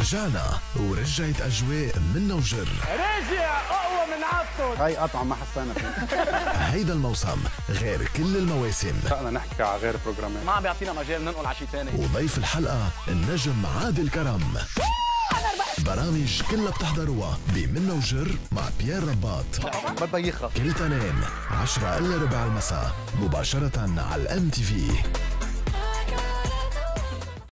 رجعنا ورجعت أجواء منا وجر. رجع أقوى من عطل. هاي قطعة ما حسينا فيها. هيدا الموسم غير كل المواسم. بدنا نحكي على غير بروجرامات. ما عم بيعطينا مجال ننقل على شي ثاني. وضيف الحلقة النجم عادل كرم. برامج كلها بتحضروها بمنا وجر مع بيير رباط. بدها يخرب. كل تنين 10 إلا ربع المساء مباشرة على الMTV.